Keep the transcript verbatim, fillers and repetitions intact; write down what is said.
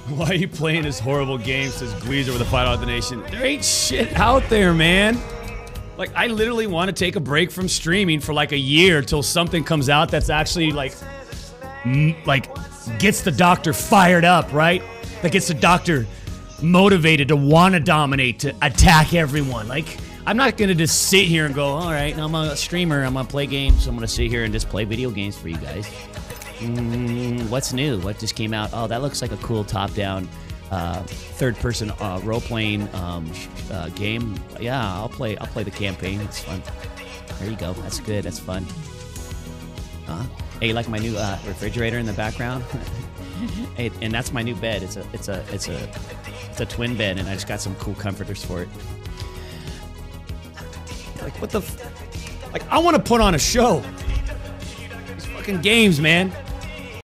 Why are you playing this horrible game? Says Gweezer with a fight out the nation. There ain't shit out there, man. Like, I literally want to take a break from streaming for like a year till something comes out that's actually like, m like, gets the doctor fired up, right? That gets the doctor motivated to want to dominate, to attack everyone. Like, I'm not going to just sit here and go, all right, I'm a streamer, I'm going to play games, so I'm going to sit here and just play video games for you guys. Mm, what's new? What just came out? Oh, that looks like a cool top-down uh, third-person uh, role-playing um, uh, game. Yeah, I'll play. I'll play the campaign. It's fun. There you go. That's good. That's fun. Huh? Hey, you like my new uh, refrigerator in the background? Hey, and that's my new bed. It's a, it's a, it's a, it's a twin bed, and I just got some cool comforters for it. Like, what the? F like, I want to put on a show. These fucking games, man.